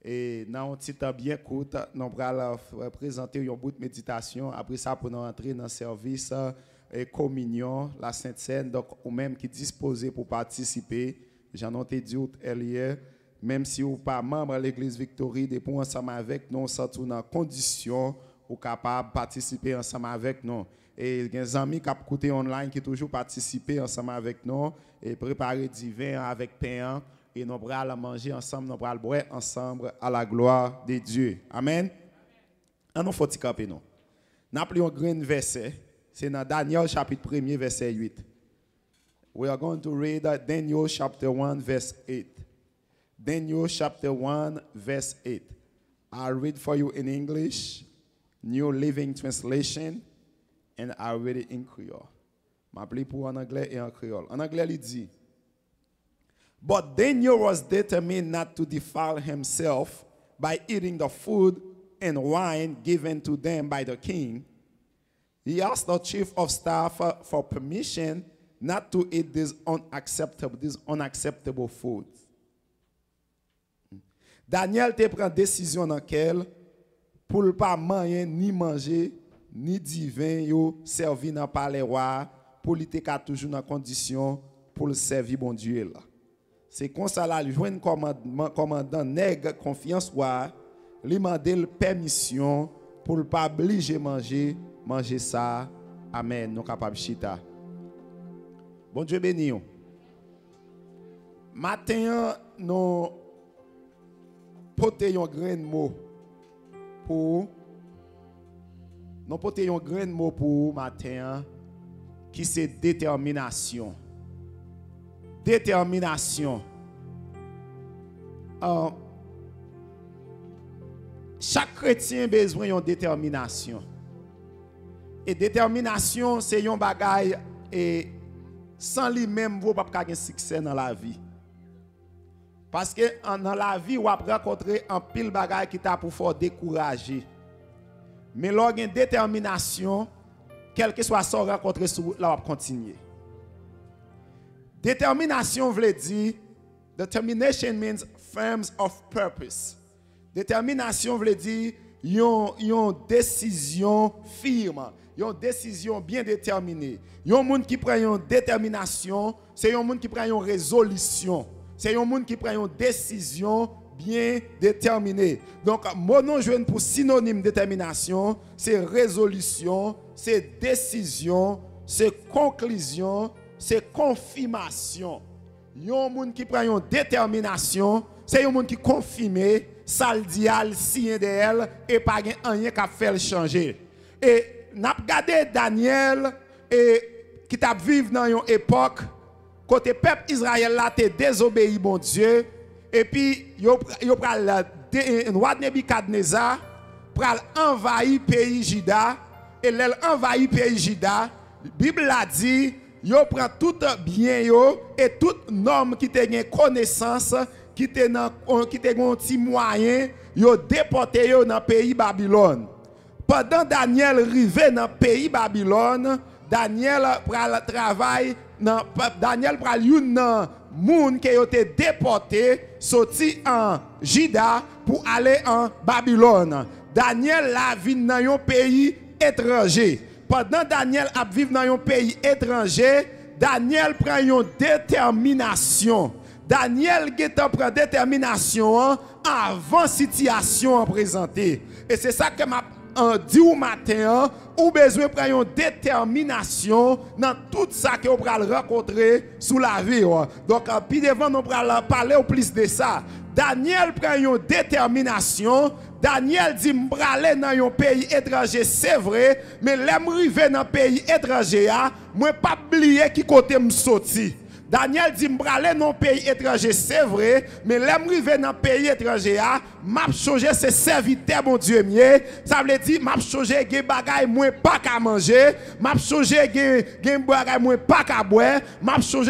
Et dans un petit temps bien court, nous allons présenter un bout de méditation. Après ça, pour nous entrer dans le service et communion, la Sainte Seine. Donc, ou même qui disposé pour participer, j'en ai dit hier, même si vous n'êtes pas membre de l'Église Victory, depuis ensemble avec nous, nous sommes dans condition ou capable de participer ensemble avec nous. Et il y a des amis qui ont écouté online qui toujours participé ensemble avec nous et préparer du vin avec pain. Et nous allons manger ensemble, nous allons boire ensemble à la gloire de Dieu. Amen. On faut y camper nous. Nous avons un grand verset. C'est dans Daniel chapitre 1 verset 8. We are going to read Daniel chapter 1 verse 8. Daniel chapter 1 verse 8. I'll read for you in English, New Living Translation, and I'll read it in Creole. Je vais pour en anglais et en créole. En anglais, il dit, but Daniel was determined not to defile himself by eating the food and wine given to them by the king. He asked the chief of staff for permission not to eat these unacceptable foods. Daniel te prend décision dans laquelle pour ne pas manger ni manger ni divin yo servi dans palais roi pour lui te toujours dans condition pour le servir bon Dieu là. C'est comme ça là joindre commandant nèg confiance roi lui demander permission pour ne pas obliger manger ça. Amen. Nous capable chita. Bon Dieu béni. Matin nous porter un grand mot pour nous porter un grand mot pour matin qui c'est détermination. Détermination. Chaque chrétien a besoin de détermination. Et détermination, c'est un bagage et sans lui-même, vous ne pouvez pas avoir succès dans la vie. Parce que dans la vie, vous avez rencontré un pile bagage qui t'a pour faire décourager. Mais lorsqu'il y a une détermination, quel que soit ce que vous rencontrez, vous allez continuer. Détermination veut dire, determination means firm of purpose. Détermination veut dire, une décision firme, une décision bien déterminée. Un monde qui prend une détermination, c'est un monde qui prend une résolution. C'est un monde qui prend une décision bien déterminée. Donc, mon nom pour synonyme détermination, c'est résolution, c'est décision, c'est conclusion, c'est confirmation. Un monde qui prend une détermination, c'est un monde qui confirme, ça le dit, signe de elle, et pas rien qui fait changer. Et n'a regardé Daniel qui t'a vécu dans une époque côté peuple Israël là te désobéi bon Dieu et puis yo pral roi Nebukadnezar pral envahir pays Juda et l'elle envahit pays Juda Bible a dit yo prend tout bien yo et tout homme qui te gen connaissance qui te gon ti moyen yo déporté yo dans pays Babylone. Pendant Daniel rivé dans pays Babylone, Daniel pral travail Daniel pral yon nan moun qui a été déporté sorti en Juda pour aller en Babylone. Daniel la vit dans un pays étranger. Pendant Daniel a vivre dans un pays étranger, Daniel prend une détermination. Daniel prend détermination avant situation présentée. Et c'est ça que m'a dit au matin, ou besoin de prendre une détermination dans tout ça que vous allez rencontrer sous la vie. Donc, puis devant nous parler au plus de ça. Daniel prend une détermination. Daniel dit, je vais aller dans un pays étranger, c'est vrai, mais l'arrivée dans un pays étranger, je ne vais pas oublier qui côté me sorti. Daniel dit, je vais aller dans un pays étranger, c'est vrai, mais l'arrivée dans un pays étranger, m'a changé ses serviteurs, mon Dieu mieux. Ça veut dire, m'a changé des bagailles, moi pas qu'à manger, m'a changé des bagailles, moi pas qu'à boire, m'a changé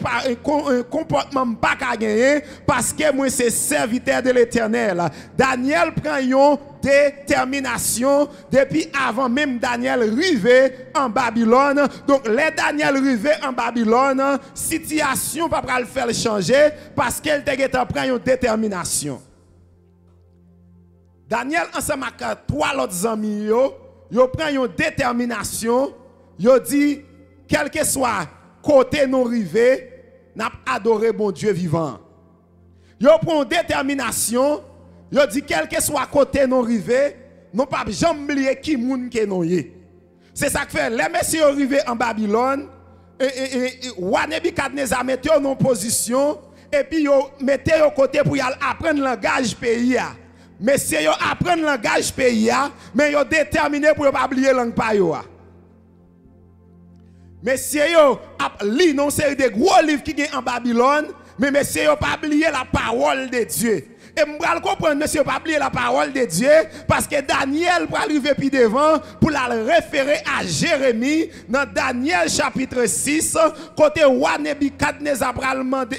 un comportement pas qu'à gagner, parce que moi c'est serviteur de l'Éternel. Daniel prend une détermination depuis avant même Daniel arrivé en Babylone. Donc, les Daniel arrivé en Babylone, situation pas le faire changer parce qu'elle te prend une détermination. Daniel ensemble avec 3 autres amis yo prend une détermination, yo dit quel que soit côté nous rivé, n'a adoré bon Dieu vivant. Yo prend une détermination, yo dit quel que soit côté nous rivé, nous pas jamais oublier qui moun que nous y. C'est ça que fait les messieurs arrivés en Babylone et roi Nebukadnezar mettez en position et puis yo mettez au côté pour y apprendre le langage pays. Messieurs yo apprendre le langage pays mais yo déterminé pour pas oublier langue pa yo. Messieurs yo li non série de gros livres qui sont en Babylone mais messieurs yo pas oublier la parole de Dieu. Et je vais comprendre, monsieur, pas oublier la parole de Dieu, parce que Daniel va arriver puis devant pour la référer à Jérémie dans Daniel chapitre 6, côté roi Nebukadnezar va demander,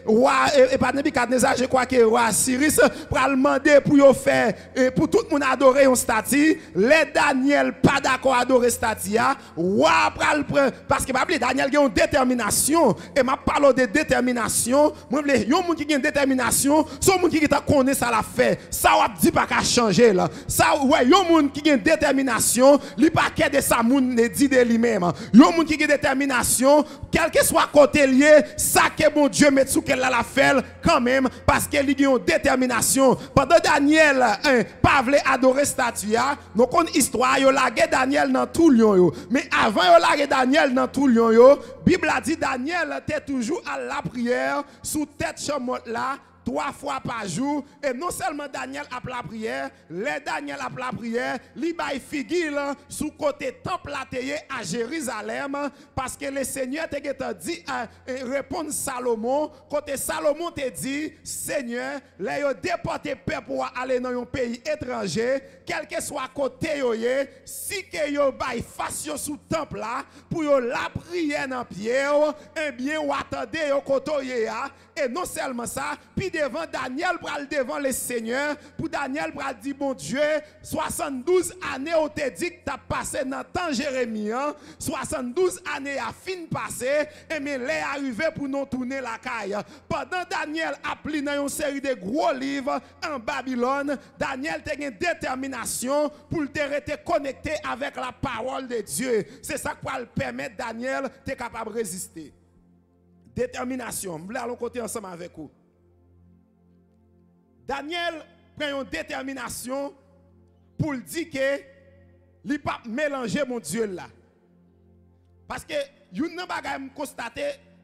pas Nebukadnezar, je crois que roi Cyrus va demander pour faire, pour tout le monde adorer une statue. Les Daniel pas d'accord à adorer statue, roi parce que Daniel a une détermination, et je parle de détermination, moi je veux dire, un monde qui a une détermination, son monde qui connaît ça la fait. Ça on dit pas qu'à changer là. Ça ouais, yon moun qui a une détermination, li pas qu'à de ça moun ne dit de lui-même. Yon moun qui a une détermination, quel que soit côté lié, ça que bon Dieu met sous qu'elle la fait quand même parce qu'elle a une détermination. Pendant Daniel pas voulait adorer statue, nous connaissons histoire, yo lagué Daniel dans tout lion yo. Mais avant yo lagué Daniel dans tout lion yo, Bible a dit Daniel était toujours à la prière sous tête chamotte là 3 fois par jour. Et non seulement Daniel a la prière, les Daniel a la prière, li bay figure sous côté temple à Jérusalem, parce que le Seigneur t'a dit répondre Salomon, côté Salomon te dit, Seigneur, les yo déporté peuple pour aller dans un pays étranger, quel que soit côté yo yé, si que yo bay face yo sous temple là, pour yo la prière dans pied, eh bien ou attendez yo côté yé, et non seulement ça, puis devant Daniel pral devant le Seigneur, pour Daniel pral dire bon Dieu, 72 années on te dit que tu as passé dans temps Jérémie, 72 années à fin passé, et mais les arrivé pour nous tourner la caille. Pendant Daniel a pris dans une série de gros livres en Babylone, Daniel a une détermination pour te rester connecté avec la parole de Dieu. C'est ça qui va permettre Daniel d'être capable de résister. Détermination. Je vais aller côté ensemble avec vous. Daniel prend une détermination pour dire que il ne pas mélanger mon Dieu là. Parce que vous n'avez constaté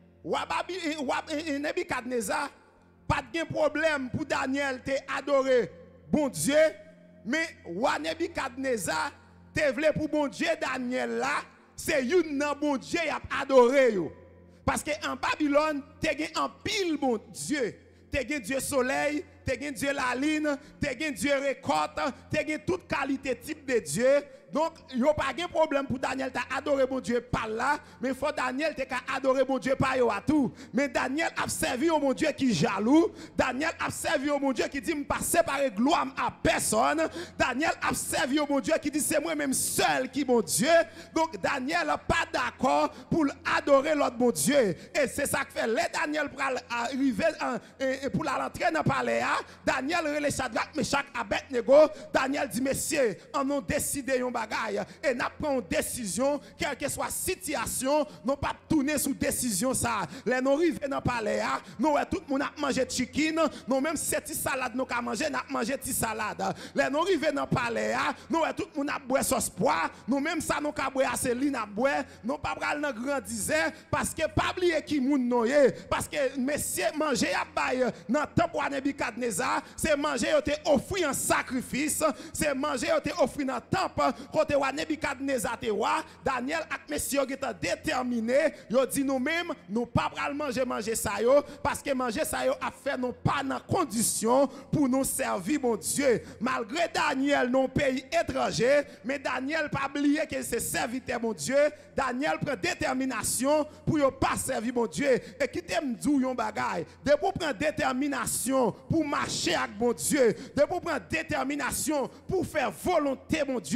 Nebukadnezar pas de problème pour Daniel te adorer bon Dieu, mais Nebukadnezar te voulait pour bon Dieu Daniel là, c'est un bon Dieu qui a adoré. Parce qu'en Babylone, tu as un pile bon Dieu. Tu as Dieu soleil, tu as Dieu la lune, tu as Dieu récolte, tu as toute qualité type de Dieu. Donc, il n'y a pas de problème pour Daniel t'as adoré mon Dieu par là, mais il faut Daniel t'as adoré mon Dieu par yo à tout. Mais Daniel a servi au mon Dieu qui jaloux. Daniel a servi au mon Dieu qui dit, je ne pas séparer gloire à personne. Daniel a servi au mon Dieu qui dit, c'est moi-même seul qui mon Dieu. Donc, Daniel n'est pas d'accord pour adorer l'autre mon Dieu. Et c'est ça que fait. Les Daniel pour arriver pour l'entrer dans le palais, Daniel relève Shadrach, Meshach, Abednego. Daniel dit, messieurs, on a décidé un bagage. Et nous prenons une décision, quelle que soit la situation, nous pas tourner sous décision ça. Les nous arrivons dans le palais, nous tout le monde a mangé chicken, nous même cette salade nous avons mangé, nous avons mangé cette salade. Les nous arrivons dans le palais, nous tout le monde a boire sauce poire, nous même ça nous avons boire assez ligne à boire, nous pas pral dans grand disait parce que pas oublier qui moun noyé, parce que messieurs manger à bail dans temps pour Nebukadnezar, c'est manger yo te offrir un sacrifice, c'est manger yo te offrir dans temple côté wa Nebukadnezar te wa Daniel ak messieurs qui étaient déterminés yo dit nous même nous pas pral manger ça yo parce que manger ça yo a fait nous pas dans condition pour nous servir mon Dieu malgré Daniel non pays étranger mais Daniel pas oublier que c'est serviteur mon Dieu Daniel prend détermination pour yo pas servir mon Dieu et qui t'aime dou yon bagay de pour prendre détermination pour marcher avec mon Dieu de pour prendre détermination pour faire volonté mon Dieu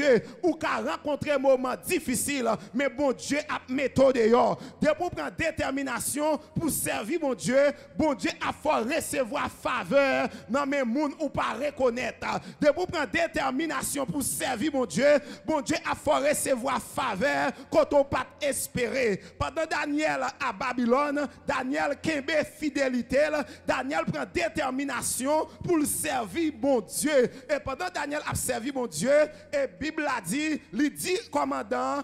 ou qu'à rencontrer un moment difficile, mais bon Dieu a méthode dehors. De pour prendre détermination pour servir bon Dieu a fort recevoir faveur dans mes monde ou pas reconnaître. De pour prendre détermination pour servir bon Dieu a fort recevoir faveur quand on pas espérer. Pendant Daniel à Babylone, Daniel kembe fidélité, Daniel prend détermination pour servir bon Dieu. Et pendant Daniel a servi bon Dieu, et Bible a dit, il dit commandant,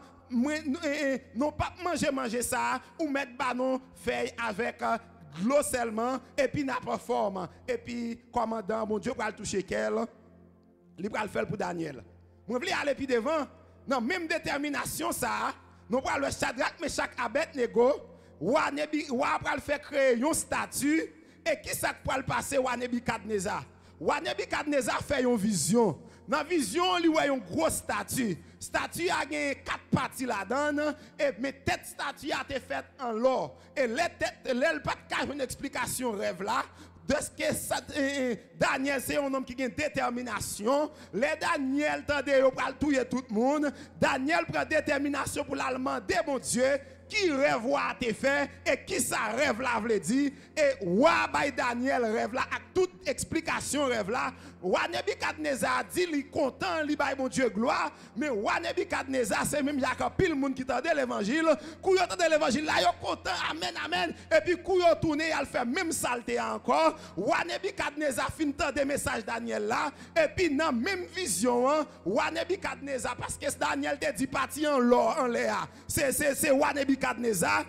non pas manger ça ou mettre banon feuille avec l'eau seulement et puis n'a pas forme. Et puis commandant bon Dieu va le toucher quel, il va le faire pour Daniel. Moi voulais aller puis devant. Non, même détermination ça, nous va le Shadrach, Meshach, Abednego, ou va le faire créer une statue et qui ça va le passer ou Nebukadnezar. Ou Nebukadnezar fait une vision. Dans la vision, il y a une grosse statue. Statue a 4 parties là-dedans. Et mais tête statue a été faite en l'or. Et les têtes, n'a pas une explication rêve là. De ce que Daniel, c'est un homme qui a une détermination. Les Daniel, tendez, il va tuer tout le monde. Daniel prend détermination pour l'allemand de mon Dieu. Qui rêve a été fait et qui ça rêve là veut dire et wa bay Daniel rêve là avec toute explication rêve là wa Nebukadnezar dit il content il bay mon Dieu gloire mais wa Nebukadnezar c'est même y a pile monde qui tendait l'évangile kou yo tendait l'évangile là yo content amen et puis kou yo tourner il fait même saleté encore wa Nebukadnezar fin tendait message Daniel là et puis dans même vision wa Nebukadnezar parce que Daniel te dit parti en l'or en l'air c'est wa Nebukadnezar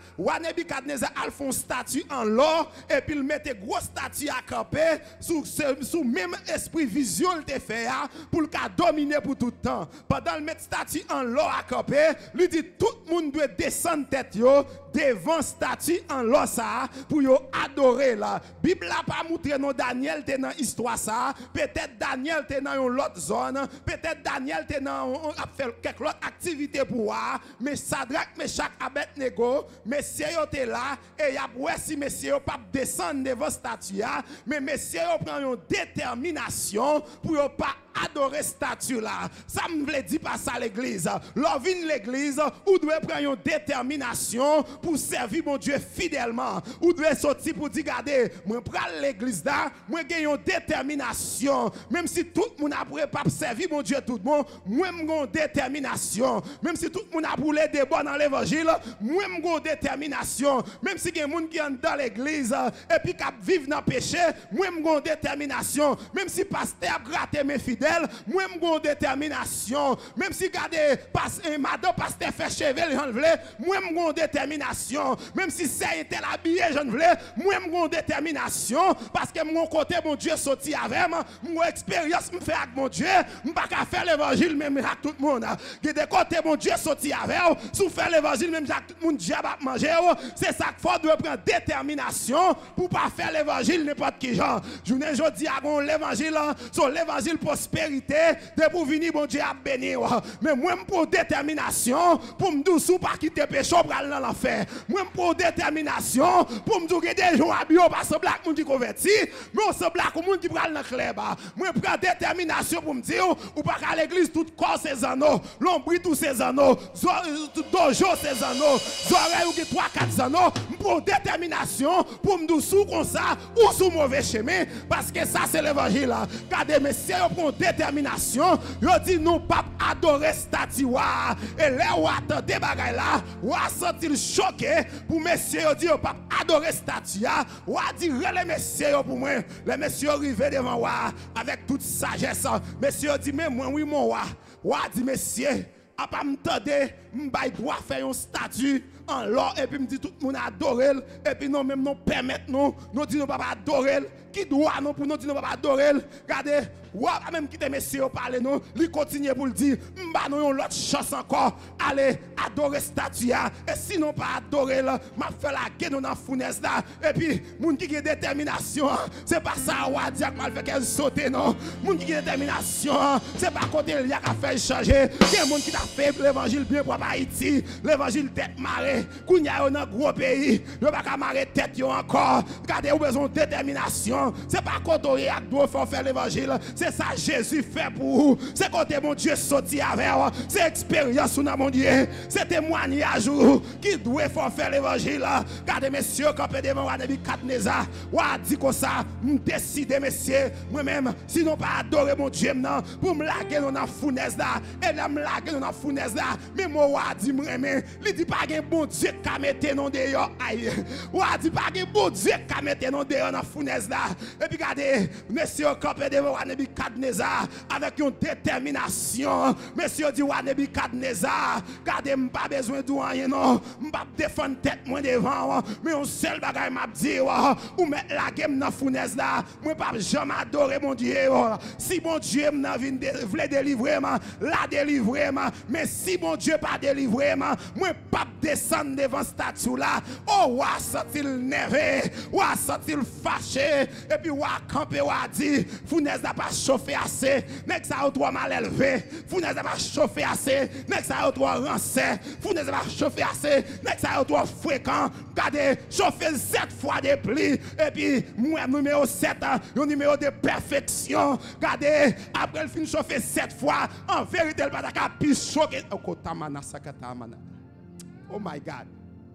a fait une statue en l'or et puis il mettait grosse statue à camper sous même esprit vision il te fait pour le cas dominer pour tout le temps. Pendant le mettre statue en l'or à camper, lui dit tout le monde doit descendre tête yo devant statue en l'or ça pour yo adorer là. Bible n'a pas montré non Daniel était dans histoire ça, peut-être Daniel était dans une autre zone, peut-être Daniel était dans a fait quelque autre activité pour voir, mais Shadrach, Meshach, Abednego, messieurs étaient là et y a ouais si messieurs pas descendre devant statue mais messieurs prend une détermination pour pas adorer statue là. Ça me veut dire pas ça l'église. L'ovine l'église ou doit prendre une détermination pour servir mon Dieu fidèlement. Ou doit sortir pour dire regardez, moi prends l'église là, moi j'ai une détermination. Même si tout le monde a pas servir mon Dieu tout le monde, moi j'ai une détermination. Même si tout le monde a brûlé des bois dans l'évangile, moi j'ai une détermination. Même si il y a des gens qui sont dans l'église et puis qui vivent dans le péché, moi j'ai une détermination. Même si pasteur a gratté mes fidèles, moi j'ai une détermination. Même si regardez madame pasteur fait cheveux j'en veux, moi j'ai une détermination. Même si c'est était habillé j'en veux, moi j'ai une détermination parce que mon côté mon Dieu sorti avec moi, mon expérience me fait avec mon Dieu, je pas qu'à faire l'évangile même avec tout le monde. De côté mon Dieu sorti avec, sous faire l'évangile même avec tout le monde diable à manger, c'est ça qu'il faut doit prendre détermination pour pas faire l'évangile n'importe qui genre. Je ne dis à l'évangile sur l'évangile prospérité de pour venir mon Dieu à bénir. Mais moi pour détermination pour me dire sous pas quitter péché pour aller dans l'enfer. Moi pour détermination pour me dire que des gens habillés pas ce black monde qui converti, mais ce black monde qui prend dans club. Moi prends détermination pour me dire ou pas à l'église tout corps ses anneaux, l'ombri tous ses anneaux, dojo ses anneaux, oreilles ou 3-4 anneaux pour détermination pour me dire sous comme ça ou sous mauvais chemin parce que ça c'est l'évangile. Regardez messieurs pour détermination, yo dit nous pas adorer statue et là ou attendez bagay là, ou sentir choqué pour messieurs dit pas adorer statue ou dit les messieurs pour moi, les messieurs arrivés devant moi avec toute sagesse. Messieurs dit mais moi oui mon roi. Ou dit messieurs a pas m'tendre m'bay droit faire une statue en l'or et puis me dit tout le monde adorer et puis non même non permettre nous dit nous pas adorer qui doit non pour nous dire nous pas adorer. Regardez ou même quitter messieurs parler nous lui continuer pour le dire m'ba nous une autre chance encore aller adorer statue et sinon pas adorer m'a fait la guerre dans fournaise là et puis moun qui a détermination c'est pas ça ou dire mal fait qu'elle sauter non moun qui a détermination c'est pas côté il y a qu'à faire changer il y a monde qui t'a fait l'évangile bien pour Haïti l'évangile tête marée kounya dans gros pays yo pas ka marrer tête yo encore regardez ou besoin de détermination non, c'est pas quand on doit faire l'évangile, c'est ça Jésus fait pour vous. C'est quand mon Dieu sorti avec vous, c'est expérience dans mon Dieu, c'est témoignage qui doit faire l'évangile. Regardez messieurs, quand devant Nebuchadnezzar, ou a dit comme ça, me décider messieurs, moi-même, sinon pas adorer mon Dieu non, pour me laguer dans la fournaise là, et là me laguer dans la fournaise là, mais moi ou a dit moi-même, il dit pas que bon Dieu qui mette non dehors, aïe, ou a dit pas que bon Dieu qui mette non dehors dans la fournaise là, et puis regardez, messieurs, quand devant Nebuchadnezzar, avec une détermination, messieurs dit wa Nebuchadnezzar, regardez, pas besoin de rien non, pas défendre tête moi devant, mais on seul bagage m'a dit ou mettre la game dans fournaise là, moi pas jamais adorer mon Dieu. Si mon Dieu m'a voulait délivrer la délivrer, mais si mon Dieu pas délivrer, moi pas descendre devant statue là. Oh wa senti-il nerveux, wa senti-il fâché, et puis wa camper wa dit fournaise n'a pas chauffé assez, nek ça trop mal élevé, fournaise n'a pas chauffé assez, nek ça trop rancé, fournaise n'a pas chauffé assez, nek ça trop fréquent, regardez chauffer 7 fois de plis, et puis moi numéro 7 un numéro de perfection, regardez après le fin chauffer 7 fois, en vérité le pas plus choqué. Oh my God.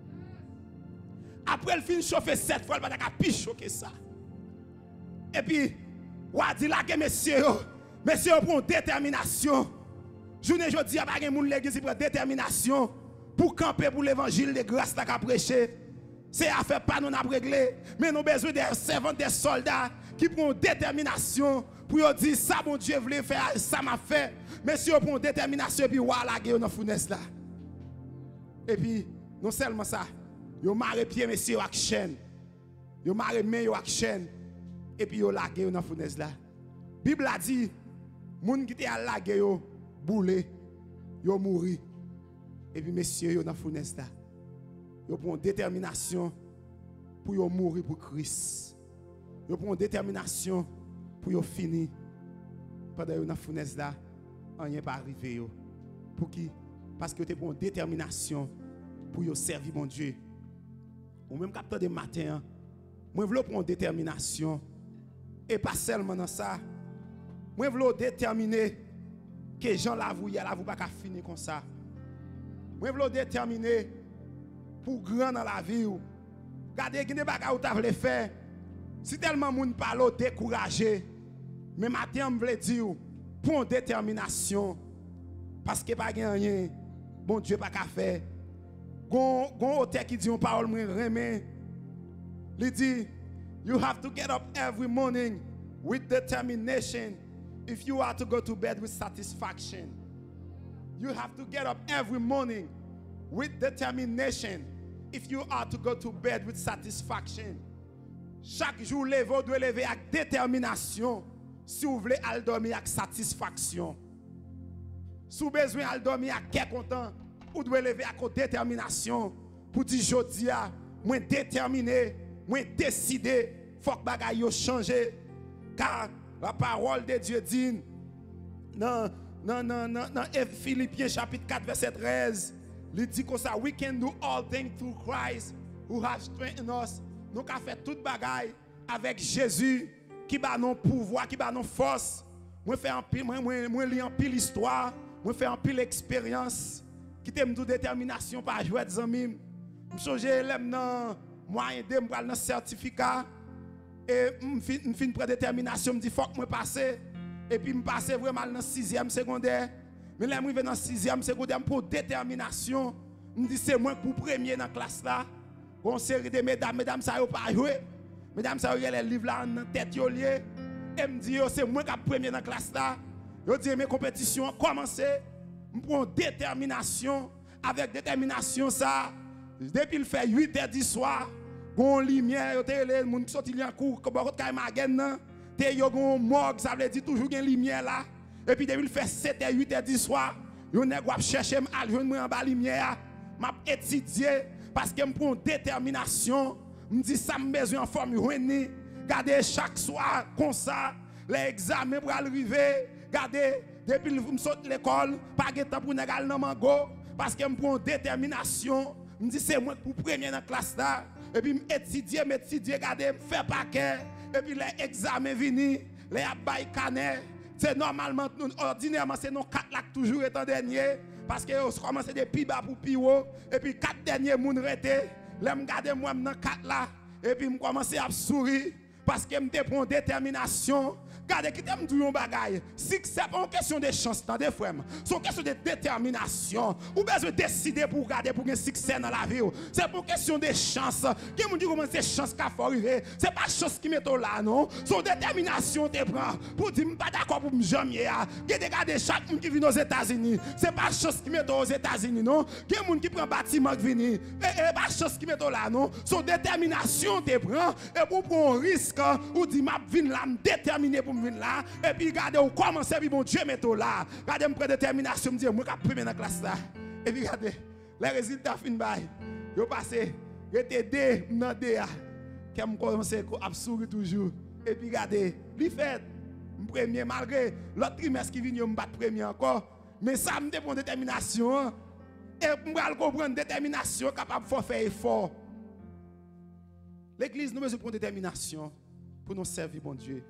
Après le fin chauffer 7 fois, le pas plus choqué ça. Et puis ou a dit là que messieurs prend détermination. Journée jodi a pas gen moun l'église prend détermination pour camper pour l'évangile de grâce la prêcher. C'est affaire pas nous n'a réglé, mais nous besoin des servants, des soldats qui prennent détermination pour dire ça mon Dieu voulait faire, ça m'a fait. Messieurs prend détermination puis voilà la dans fournaise là. Et puis non seulement ça, yo marre pied messieurs avec chaîne. Yo marre main yo avec chaîne. Et puis yo lagué dans fournaise là. Bible a dit moun qui était à lagué yo boulé, yo mouri. Et puis messieurs yo dans fournaise là. Yo prend détermination pour yo mourir pour Christ. Yo prend détermination pour yo finir pendant yo dans fournaise là, rien pas arrivé yo. Pour qui? Parce que yo te prend détermination pour yo servir mon Dieu. Ou même capteur de matin, moi je veux prendre détermination. Et pas seulement dans ça. Moi, je veux déterminer que Jean l'avoue, pas finir comme ça. Moi, je veux déterminer pour grand dans la vie. Regardez, qui n'est pas ce que vous voulez faire. Si tellement de gens parlent découragé, mais matin, je veux dire, pour détermination, parce que pas rien, bon Dieu pas qu'à faire. Gon auteur qui dit une parole, il dit, you have to get up every morning with determination if you are to go to bed with satisfaction. You have to get up every morning with determination if you are to go to bed with satisfaction. Chaque jour, vous devez lever avec détermination si vous voulez aller dormir avec satisfaction. Si vous avez besoin de dormir avec cœur content, vous devez lever avec détermination pour dire jodi a, moi déterminé, moi décidé, faut que bagay yo changer car la parole de Dieu dit dans Philippiens chapitre 4 verset 13, il dit comme ça, we can do all things through Christ who has strengthened us. Nous avons fait toute bagaille avec Jésus qui bat nos pouvoir, qui bat nos forces. Moi fais un pile, moi lis en pile histoire, moi fais un pile expérience qui t'aime toute détermination par jouer des amis. Je songe l'aime dans moyen de me dans certificat et me fin prendre détermination, me dit faut que moi passer et puis me passer vraiment dans 6e secondaire. Mais là moi dans 6e secondaire pour détermination, me dit c'est moi pour premier dans classe là. Une série de mesdames ça yo pas jouer. Mesdames ça yo les livres là en tête yo lié et me dit c'est moi qui premier dans classe là. Yo dit mes compétitions commencé, me prend détermination avec détermination ça depuis il fait 8h du soir, gon lumière yo te les moun qui sorti en cours comme route kay magen nan, te yo gon morgue ça veut dire toujours gen lumière là et puis depuis il fait 7h 8h du soir, yo nèg wap chercher al joindre moi en bas lumière, m'a étudier parce que me prend détermination, me dit ça me besoin en forme joindre, garder chaque soir comme ça, les examens pour arriver, garder depuis me saute l'école, pas de temps pour nèg al nan mango parce que me prend détermination. Je dis c'est moi pour premier dans la classe là et puis m'étudier garder faire paquet et puis les examens venus, les abay canet, c'est normalement, ordinairement, c'est nos 4 lacs toujours étant dernier, parce que on commence des plus bas pour plus haut, et puis 4 derniers moun rete, là me garder moi dans 4 là, et puis me commencer à sourire, parce que me prend détermination. Regardez, qui t'aime dire un bagage. Si c'est pas une question de chance, dans des frères, c'est une question de détermination. Ou besoin de décider pour garder pour un succès dans la vie. C'est pour une question de chance. Qui me dit comment c'est chance qu'il faut arriver? C'est pas chance qui met là, non? Son détermination te prend pour dire, pas d'accord pour me jamais. Regardez, chaque monde qui vient aux États-Unis, c'est pas chance qui met aux États-Unis, non? Qui est monde qui prend bâtiment qui vient, et pas chance qui met là, non? Son détermination te prend et pour prendre un risque, ou dit, m'a vinn là, me déterminer pour là, et puis regardez, où commence, et puis bon Dieu met là. Regardez, je prends détermination, je me dis, moi, je suis premier dans la classe là. Et puis regardez, les résultats fin bail. Je passe, j'étais D, dans D, qui me commence à sourire toujours. Et puis regardez, il fait, premier, malgré l'autre trimestre qui vient, je me bats premier encore. Mais ça me dépend de détermination. Et je vais comprendre détermination, capable de faire effort. L'église, nous avons besoin de détermination pour nous servir, bon Dieu.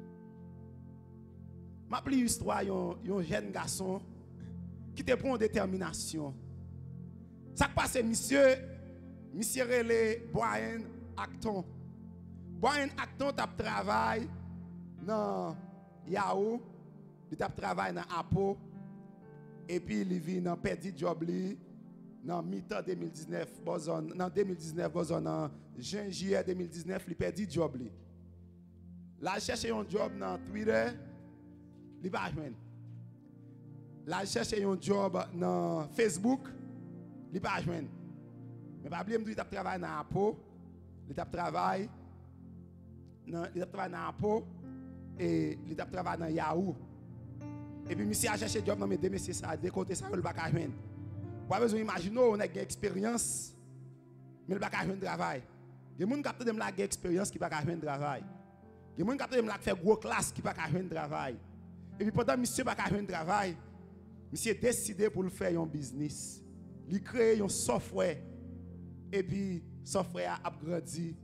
Je m'appelle l'histoire d'un jeune garçon qui te prend détermination. Ça passe, monsieur relé Brian Acton. Brian Acton a travaillé dans Yahoo, il a travaillé dans Apple, et puis il vit dans perdu job dans mi-temps 2019, dans 2019, en juillet 2019, il perdu job. Là, il cherche un job dans Twitter. Il va joindre. Là, il cherche un job dans Facebook. Il va joindre. Mais pas oublier, il travaille dans Apple. Il travaille dans Apple et il travaille dans Yahoo. Et puis, monsieur a cherché un job dans mes deux messieurs, ça, de côté, ça, il va joindre. Vous avez besoin d'imaginer, on a une expérience, mais il va joindre travail. Il y a des gens qui ont une expérience qui ne va pas joindre travail. Il y a des gens qui ont fait gros classe qui ne va pas joindre travail. Et puis pendant que monsieur n'a pas un travail, monsieur a décidé pour faire un business. Il a créé un software. Et puis, le software a grandi.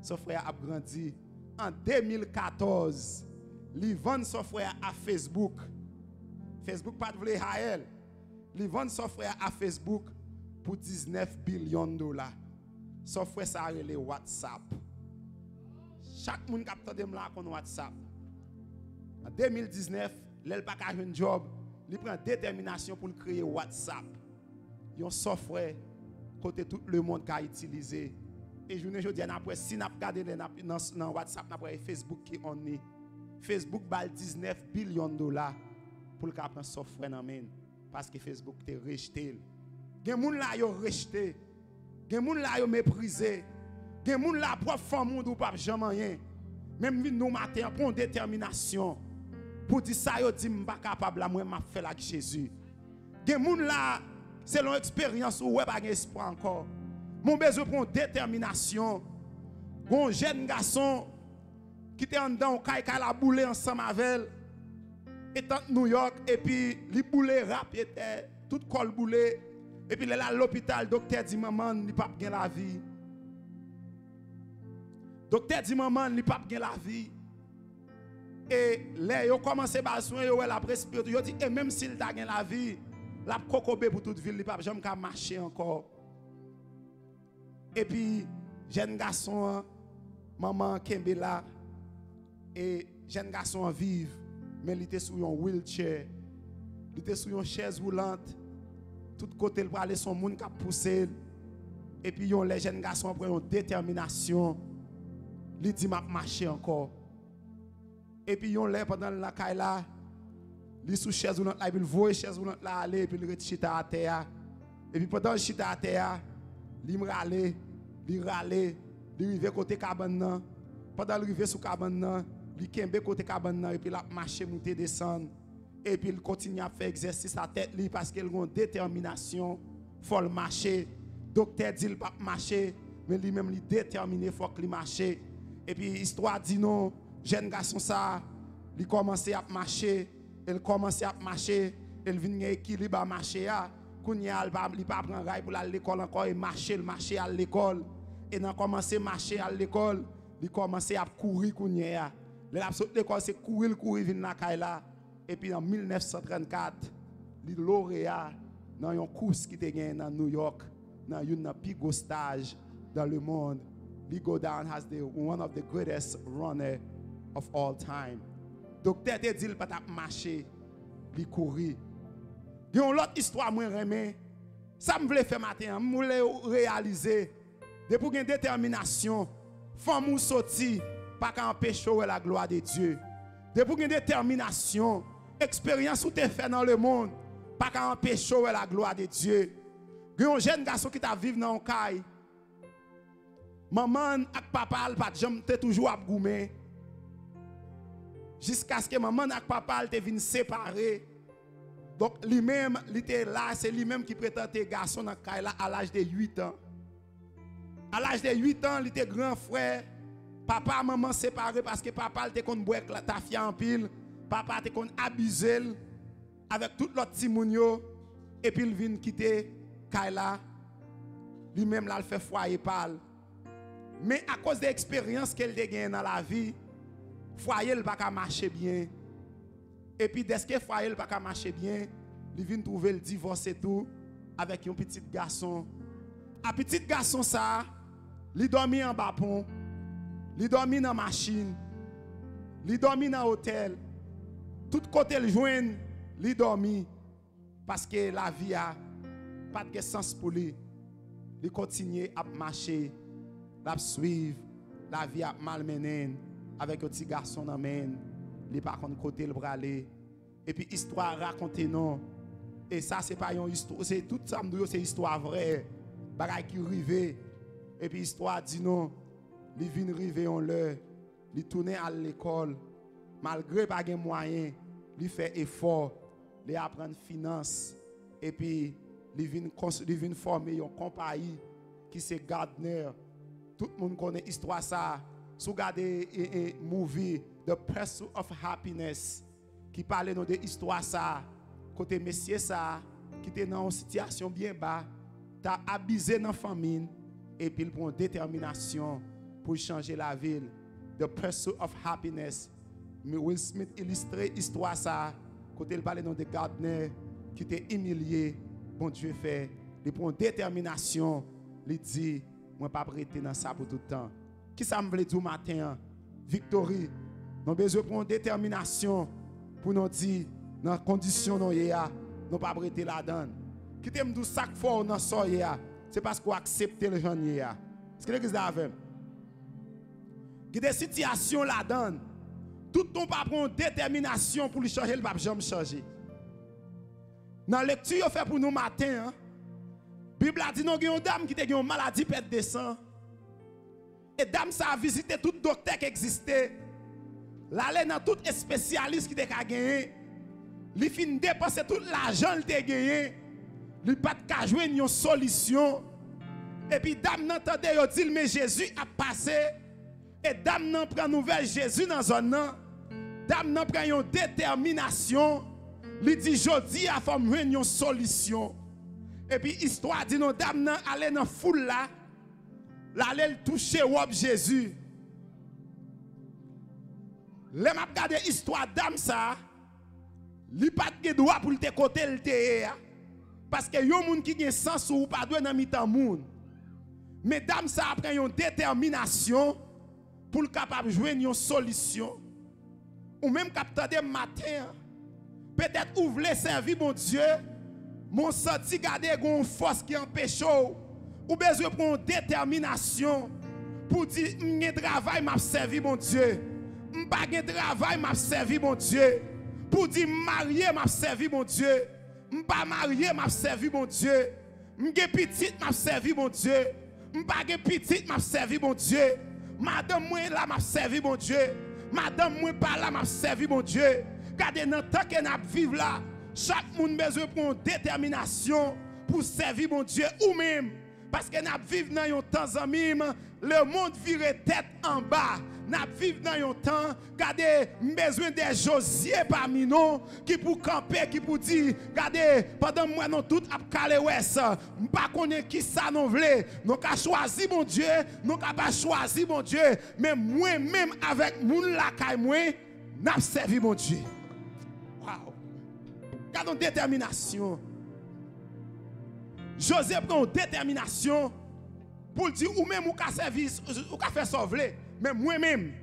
En 2014, il vend le software à Facebook. Facebook pas de vle Haël. Il vend le software à Facebook pour 19 billions de dollars. Le software ça a le WhatsApp. Chaque monde qui a entendu là qu'on WhatsApp. En 2019, il n'a pas un job, il prend détermination pour créer WhatsApp. Il y a un software côté tout le monde qui a utilisé. Et je vous dis, après, si nous regardons dans WhatsApp, après Facebook qui on est. Facebook a 19 billions de dollars pour le prendre software dans main parce que Facebook t'a rejeté. Il y a des gens qui ont rejeté. Il y a des gens qui ont méprisé. Il y a des gens qui ont profond monde ou pas jamais rien. Même nous matin pour détermination. Pour dire ça, yo dit m'pas capable là moi m'a fait avec Jésus. Gen moun là c'est l'on expérience ou ouais pas espoir encore. Mon besoin pour détermination. Un jeune garçon qui était en dedans kay la boule ensemble avec étant New York et puis li boule rap était tout col boule et puis là à l'hôpital docteur dit maman il pas bien la vie. Docteur dit maman il pas bien la vie. Et là, ils ont commencé à soigner, ils ont respiré. Ils ont dit, et même s'il a gagné la vie, la kokobé pour toute ville, il ne peut jamais marcher encore. Et puis, jeune garçon, maman Kembe là, et jeune garçon vive, mais il était sur un wheelchair. Il était sur une chaise roulante. Tout côté, il va aller son monde qui a poussé. Et puis, les jeunes garçons prennent une détermination. Il dit, m'a marcher encore. Et puis, yon lè pendant la caille là, il sous chaise roulante là, il voit chaise roulante là aller, puis il rete à terre. Et puis pendant chita à terre, il râle, il arrive côté cabane nan. Pendant il arrive sous cabane nan, il kembe côté cabane nan et puis il a marché monter descendre. Et puis il continue à faire exercice à tête li parce qu'il a une détermination, faut le marcher. Docteur dit il pas marcher, mais lui même il déterminé faut qu'il marche. Et puis histoire dit non. Jeune garçon ça, il commence à marcher, il vient équilibre à marcher là, kounya il pas prendre rail pour aller à l'école encore et marcher à l'école et il commence à marcher à l'école, il commence à courir kounya. Le l'a sauté l'école c'est courir venir na Kaila et puis en 1934, il lauréat dans une course qui était gagné dans New York, dans une plus gros stage dans le monde. He go down as one of the greatest runner of all time. Docteur te dit pas marcher, il courir. Il y a une autre histoire moi remé. Ça me voulait faire matin, me voulais réaliser depuis une détermination, femme ou sorti pas qu'à empêcher la gloire de Dieu. Depuis une détermination, expérience ou te fait dans le monde, pas qu'à empêcher la gloire de Dieu. Il y a un jeune garçon qui t'a vivre dans un caille. Maman et papa pas jamais toujours à goumer. Jusqu'à ce que maman et papa te viennent séparer. Donc lui-même, il était là, c'est lui-même qui prétend être garçon dans caille à l'âge de 8 ans. À l'âge de 8 ans, il était grand frère. Papa et maman séparés parce que papa était qu'on boire ta fille en pile. Papa était qu'on abusé avec tout l'autre timounio. Et puis il vient quitter Kaila. Lui-même là, il fait foyer pâle. Mais à cause de l'expérience qu'elle a gagnée dans la vie, foyer ne va pas marcher bien. Et puis dès que foyer ne va pas marcher bien, il vient trouver le divorce et tout avec un petit garçon. Un petit garçon ça, il dormit en bas pont. Il dormi dans la machine, il dormi dans l'hôtel. Tout côté le joindre, il dormi parce que la vie a pas de sens pour lui. Il continue à marcher, à suivre, la vie a malmené avec un petit garçon dans main, il pas contre côté le bras aller. Et puis histoire racontée non. Et ça c'est pas une histoire, c'est tout ça c'est histoire vraie. Bagaille qui rivé. Et puis histoire dit non. Il vient arriver en l'heure, il tourne à l'école, malgré pas de moyens, il fait effort, il apprend finance, et puis il vient former une compagnie qui c'est Gardner. Tout le monde connaît l'histoire ça. Si vous regardez un movie, The Pursuit of Happiness, qui parle de l'histoire ça, côté monsieur ça, qui était dans une situation bien bas, t'as abusé dans la famine, et puis il prend détermination pour changer la ville. The Pursuit of Happiness. Will Smith illustre l'histoire ça. Quand il parle de Gardner qui était humilié, bon Dieu fait. Il prend détermination. Il dit, moi pas prêter dans ça pour tout le temps. Qui ça me veut dire matin? Victory. Nous avons besoin de prendre détermination pour nous dire, dans les conditions nous nous pas prêter là-dedans. Qui t'aime dire chaque fois dans ça c'est parce qu'on accepte le genre est-ce que l'église avec? Il y a des situations là-dedans. Tout le monde pas prendre détermination pour lui changer, le pape jamais changer. Dans la lecture fait pour nous matin, la Bible a dit non, il y a une dame qui a une maladie perte de sang. Et dame ça a visité tout docteur qui existait. L'aller dans tout spécialiste qui a gagné. Il fin dépenser tout l'argent qu'il a gagné. Il pas de jouer une solution. Et puis dame n'entendait dit mais Jésus a passé. Et dame nan prend nouvelle Jésus dans zone nan. Dame nan prend une détermination. Li dit jodi a fam une solution. Et puis histoire dit non dame nan aller dans foule là. L'aller toucher wop Jésus. Le m'a regarder histoire dame ça. Li pas de droit pour te côté le te. Parce que yon moun qui gen sens ou pas doit dans mitan moun. Mais dame ça prend une détermination pour le capable de jouer une solution. Ou même capable de matin, peut-être ouvrir servir mon Dieu, mon senti garder une force qui empêche ou besoin de prendre détermination pour dire m'ai travail m'a servi mon Dieu. M'pas gen travail m'a servi mon Dieu. Pour dire marié m'a servi mon Dieu. M'pas marié m'a servi mon Dieu. M'gen petite m'a servi mon Dieu. M'pas gen petite m'a servi mon Dieu. Madame moi là m'a servi mon Dieu. Madame moi pas là m'a servi mon Dieu. Gardez dans temps que n'a vivre là, chaque monde besoin prendre détermination pour servir mon Dieu ou même parce que n'a vivre dans un temps en mime, le monde vire tête en bas. n'a vivre dans un temps, regardez, besoin des Josier parmi nous qui pour camper, qui pour dire, regardez, pendant moi non tout a calé ouais ça, pas connaître qui ça nous voulait, nous qu'a choisi mon Dieu, nous qu'a pas choisi mon Dieu, mais moi même avec moun la kay moi, n'a servi mon Dieu. Wow. Gardons détermination. Joseph prend détermination pour dire ou même ou ka service ou ka faire sauver mais moi-même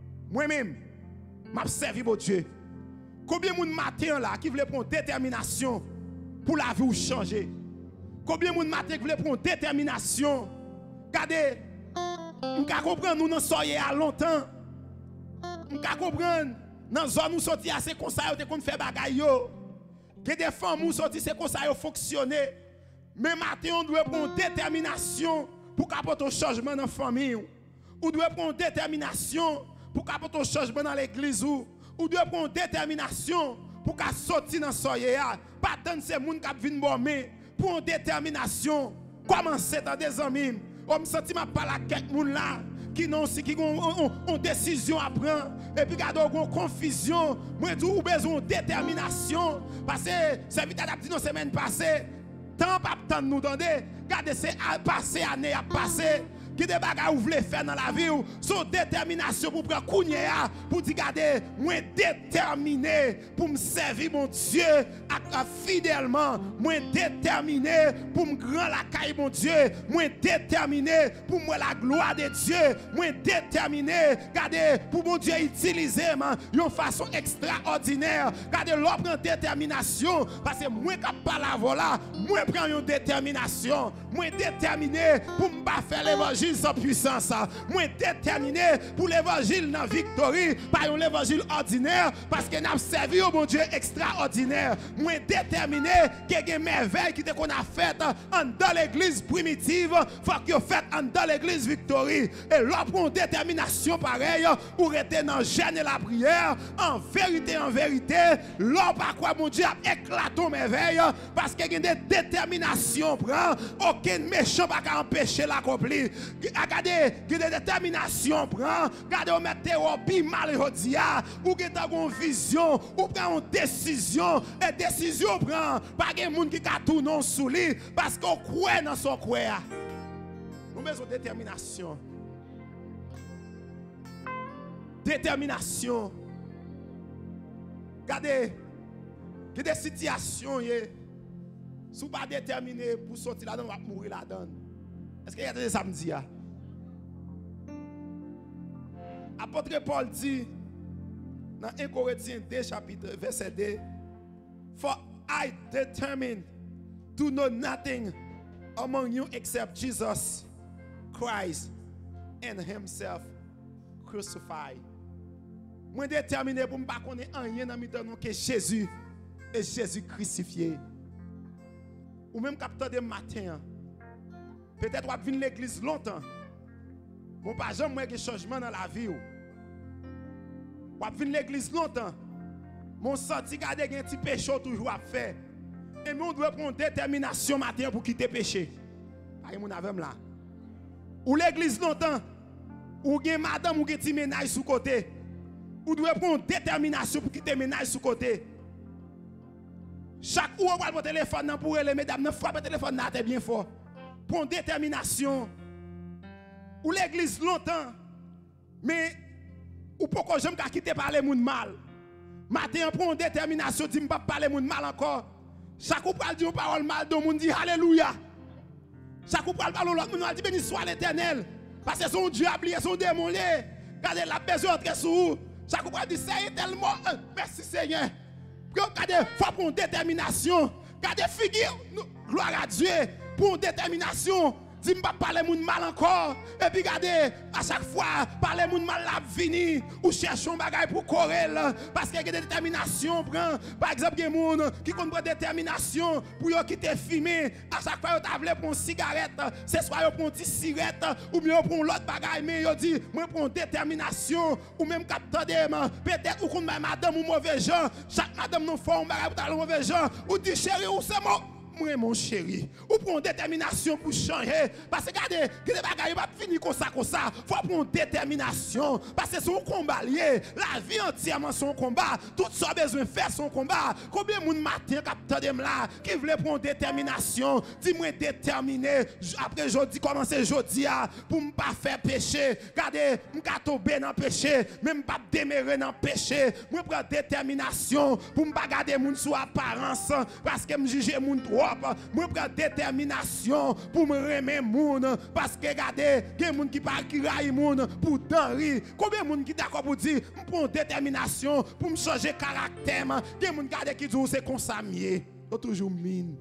m'a servi mon Dieu. Combien de matin là qui voulait prendre détermination pour la vie ou changer? Combien de matin qui voulait prendre détermination? Regardez, on ka comprendre nous dans soyez à longtemps. On ka comprendre dans zone nous sorti assez conseil te kon faire bagay yo. Que des femmes nous sorti c'est conseil fonctionner. Mais matin, on doit prendre détermination pour apporter un changement dans la famille. On doit prendre détermination pour apporter un changement dans l'église. On doit prendre détermination pour sortir dans le soleil. Pas tant de ces gens qui viennent bomber. Pour détermination, commencer dans des amis. On me senti ma parole à quelqu'un là qui ont une décision à prendre. Et puis, il y a une confusion. Moi, je dis, besoin de détermination. Parce que c'est vite adapté dans la semaine passée. Tant pas tant nous demander, regardez c'est passé année à passer qui des bagages vous voulez faire dans la vie son détermination pour prendre kounya pour dire regardez moi déterminé pour me servir mon Dieu fidèlement moi déterminé pour me grand la caille mon Dieu moi déterminé pour moi la gloire de Dieu moi déterminé regardez pour mon Dieu utiliser d'une façon extraordinaire regardez l'homme détermination parce que moi qui parle la voilà moi prends une détermination moi déterminé pour me pas faire l'évangile sans puissance. Moi déterminé pour l'évangile dans victoire, pas un évangile ordinaire parce que n'a servi au bon Dieu extraordinaire. Moi déterminé que des merveilles qui te qu'on a faites dans l'église primitive, faut que fait dans l'église victoire. Et là pour une détermination pareille pour être dans jeûne et la prière, en vérité, là par quoi mon Dieu a éclaté merveille parce que des détermination prend aucun méchant pas empêcher l'accomplir. Regardez, qui de détermination prend, regardez, on mette au pi mal ou qui a une vision, ou prend une décision, et décision prend, pas de monde qui a tout non sous lui, parce qu'on croit dans son croix. Nous avons besoin de détermination. Détermination. Regardez, il y a des situations, si vous ne pas déterminé pour sortir là-dedans, vous allez mourir là-dedans. Est-ce qu'il y a des samedis? Apôtre Paul dit dans 1 Corinthiens 2 chapitre verset 2, For I determined to know nothing among you except Jesus Christ and himself crucified. Moi déterminé pour ne pas connaître rien dans mes nous que Jésus et Jésus crucifié. Ou même capteur de matin. Peut-être qu'on va venir à l'église longtemps. Bon, pas jamais de changement dans la vie. On va venir à l'église longtemps. Mon senti garder un petit péché toujours à faire. Et nous devons prendre détermination matin pour quitter le péché. Pas mon avem là. Ou l'église longtemps. Ou gen madame ou gen petit ménage sous côté. Ou devez prendre détermination pour quitter le ménage sous côté. Chaque fois on va téléphone pour les mesdames, ne frappe le téléphone là bien fort. Prends détermination. Ou l'église longtemps, mais ou pourquoi j'aime pas quitter parler moun mal. Matin prend détermination, dit pas parler moun mal encore. Chaque fois parle dire parole mal, donc moun dit alléluia. Chaque fois parle l'autre moun dit béni soit l'Éternel, parce que son Dieu a oublié son démon là. Regardez la besoin entrer sur vous. Chaque fois dit c'est tellement merci Seigneur. Regardez, faut prendre détermination. Regardez figure, gloire à Dieu. Pour détermination, dis pas parler moun mal encore. Et puis regardez, à chaque fois, parler moun mal la vini ou cherchons bagay pour courir parce qu'il y a des déterminations prend. Par exemple, il y a des gens qui comprennent détermination pour quitter fumer. À chaque fois, ils veulent prendre une cigarette, c'est soit ils prennent une petite cigarette ou bien ils prennent l'autre bagay mais ils disent moi prends détermination ou même capteur peut-être ou comme madame ou mauvais gens, chaque madame nous fait un bagay pour aller mauvais gens ou dit chérie ou c'est moi moi mon chéri. Ou prendre détermination pour changer. Parce que regardez, que les bagages pas finir comme ça. Faut prendre détermination. Parce que c'est un combat lié. La vie entièrement son combat. Tout ça besoin de faire son combat. Combien de monde matin capteur là qui voulait prendre détermination? Dis-moi déterminé. Après jeudi, commencer jeudi pour ne pas faire péché. Regardez, je ne pas tomber dans le péché. Même pas démérer dans le péché. Moi prends détermination pour ne pas garder mon sous apparence. Parce que je juge mon trop. Moi prends détermination pour me remettre mon. Parce que regardez, il y a des gens qui parlent qui raillent mon pour denrir. Combien de gens qui d'accord pour dire, je prends détermination pour me changer caractère. Il y a des gens qui disent c'est comme ça mieux. Yo toujours mine.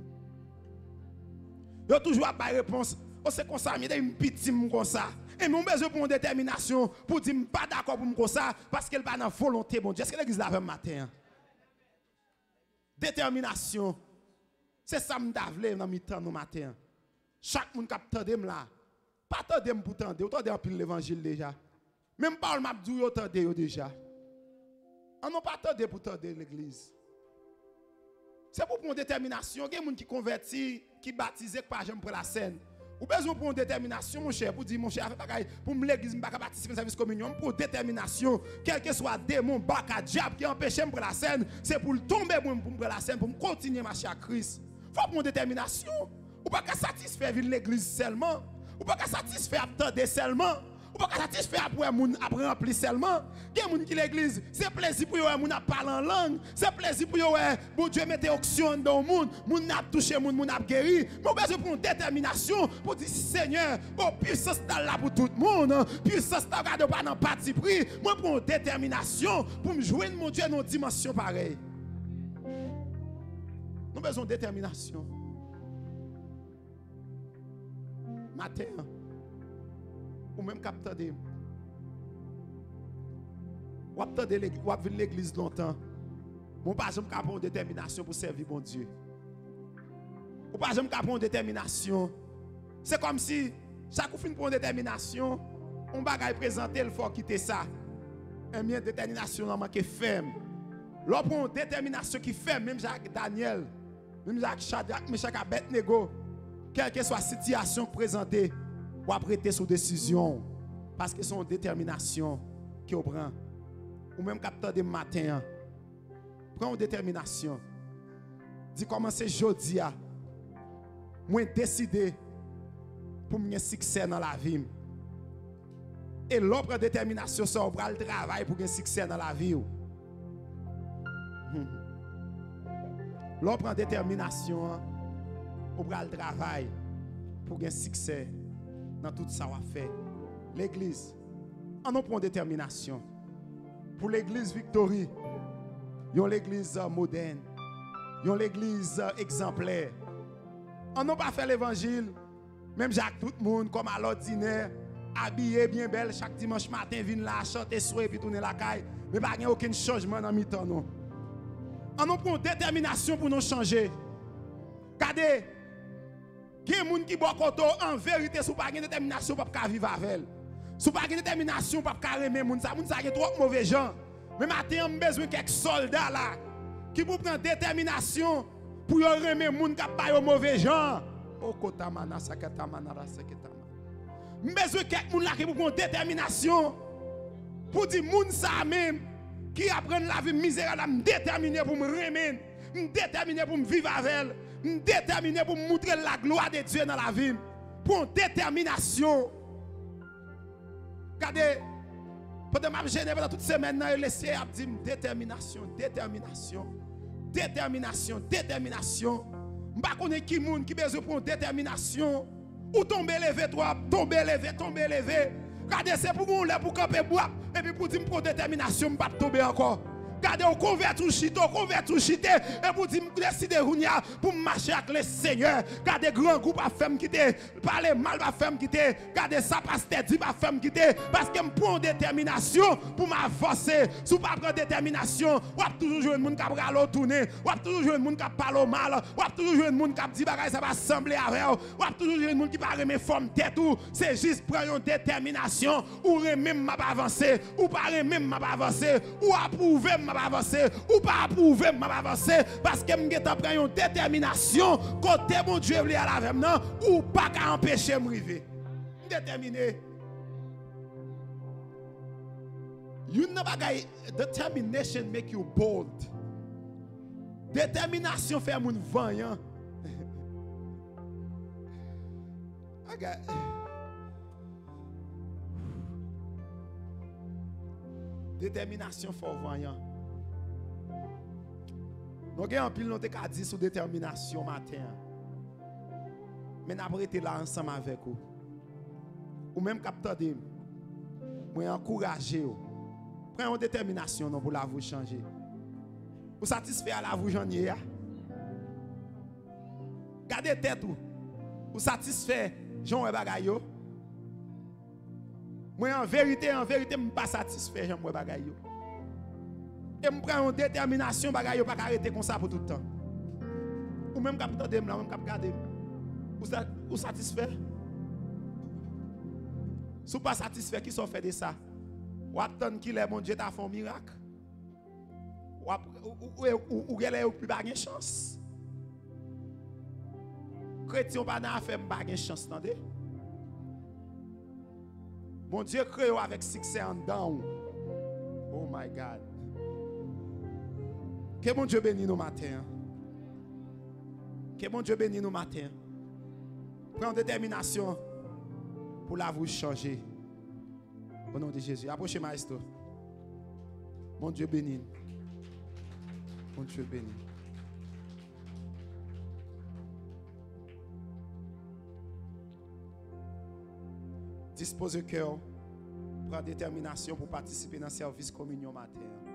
Yo toujours pas réponse. Oh c'est comme ça, mais des petit comme ça. Et mon besoin pour une détermination pour dire pas d'accord pour me comme ça parce qu'elle pas dans volonté bon Dieu. Est-ce que l'église là matin? Détermination. C'est ça me davle dans mi temps no matin. Chaque monde qui tande là. Pas tande pour tande, ou tande en pile l'évangile déjà. Même Paul m'a dit yo tande yo déjà. On n'a pas tande pour tande l'église. C'est pour prendre détermination. Il y a des gens qui convertis, qui baptisent, qui pas jamais pour la scène. Ou besoin pour une détermination, mon cher, pour dire, mon cher, pour l'église, je ne vais pas participer au service communion, pour détermination, quel que soit démon, baka, diable qui empêche pour la scène, c'est pour tomber pour la scène, pour continuer à marcher à Christ. Il faut prendre détermination. Ou pas satisfaire l'église seulement. Ou pas satisfaire attendre seulement. Ou pas satisfaire après remplir seulement. Il y a des gens qui l'église, c'est plaisir pour eux, moun a parler en langue, c'est plaisir pour eux, bon Dieu mette auction dans le monde, moun a touché, moun a guéri. Mais on a besoin de détermination pour dire Seigneur, oh puissance là pour tout le monde, puissance là garde pas dans parti pris. Moi prends détermination pour me joindre mon Dieu dans une dimension pareille. Nous avons besoin de détermination. Matin, ou même capteur de ou venir l'église longtemps. Mon pas jamais capable de détermination pour servir mon Dieu. Ou pas jamais capable de détermination. C'est comme si chaque fois pour une détermination, on bagaille présenter il faut quitter ça. Un bien détermination en manque ferme. L'autre pour une détermination qui ferme, même Jacques Daniel, même Jacques Shadrach, Meshach et Abednego, quelle que soit la situation présentée, ou prêter sous décision parce que c'est une détermination qui on prend. Ou même capteur de matin, prends une détermination. Dis commencer jeudi à moi décider pour me succès dans la vie. Et l'autre détermination c'est on prend le travail pour gagner succès dans la vie. L'autre détermination on prend le travail pour gagner succès dans tout ça qu'on fait. L'église, on a prend détermination. Pour l'église Victory, il y a l'église moderne, il y a l'église exemplaire. On n'a pas fait l'évangile, même Jacques tout le monde comme à l'ordinaire, habillé bien belle chaque dimanche matin, vient là, chanter souhait et puis tourner la caille, mais pas aucun changement dans mi-temps non. On a prend détermination pour nous changer. Regardez, il y a des gens qui sont en vérité, si vous n'avez pas de détermination, vous ne pouvez pas vivre avec elle. Si vous n'avez pas de détermination, vous ne pouvez pas aimer les gens. Les gens sont trop mauvais gens. Mais maintenant, on a besoin de quelques soldats là, qui vous prennent détermination pour aimer les gens qui ne sont pas mauvais gens. On a besoin de quelques gens là qui vous prennent détermination pour dire que les gens même qui apprennent la vie misérable, me déterminer pour me remettre, me déterminer pour me vivre avec elle. Déterminé pour montrer la gloire de Dieu dans la vie. Pour détermination. Regardez, pendant que je me gêne pendant toute semaine, je laisse dire détermination, détermination, détermination, détermination. Je ne sais pas qui monde qui a besoin de détermination. Ou tomber levé, toi, tomber levé, tomber levé. Regardez, c'est pour vous, pour camper bois. Et puis pour dire pour détermination, je ne vais pas tomber encore. Gardez au converti et pour dire décider pour marcher avec le Seigneur. Gardez grand groupe à faire me quitter, parler mal à faire me quitter, gardez ça pasteur dit à faire me quitter parce que me prend détermination pour m'avancer. Si vous pas prendre détermination, ou toujours jouer un monde qui a râler tourner, ou toujours jouer un monde qui a parler mal, ou toujours jouer un monde qui a dit bagaille ça va sembler avec ou toujours jouer un monde qui va remettre forme tête ou c'est juste prendre une détermination ou même m'a avancer ou pas même m'a avancer ou approuver m'a avancer ou pas approuver m'a avancer parce que m'gè t'a prend une détermination côté mon Dieu vle à la non ou pas qu'à empêcher m'river. Déterminé. You know bagay, determination make you bold. Détermination fait moun vaillant. Détermination fort vaillant. Nous avons un pile nous te dit sur détermination matin. Mais nous avons été là ensemble avec vous. Ou même capteur de moi encourager vous. Prenez une détermination pour la vous changer. Vous satisfait à la vous janvier. Gardez tête ou. Vous satisfait Jean et bagayo. Moi en vérité, je ne suis pas satisfait Jean et bagayo. Et je prends une détermination bagayo pas arrêter comme ça pour tout le temps. Ou même capteur de là, même cap garder. Vous satisfait? Si vous pas satisfait, qui sont fait de ça? Ou attendre qu'il est mon Dieu t'a fait un miracle. Ou elle est plus pas de chance. Chrétien pas n'a fait pas de chance, attendez. Mon Dieu crée avec succès en dedans. Oh my God. Que mon Dieu bénisse nous matin. Que mon Dieu bénisse nous matin. Prends détermination pour la vous changer. Au nom de Jésus. Approchez maestro. Mon Dieu bénisse. Mon Dieu bénisse. Dispose le cœur. Prends détermination pour participer dans le service communion matin.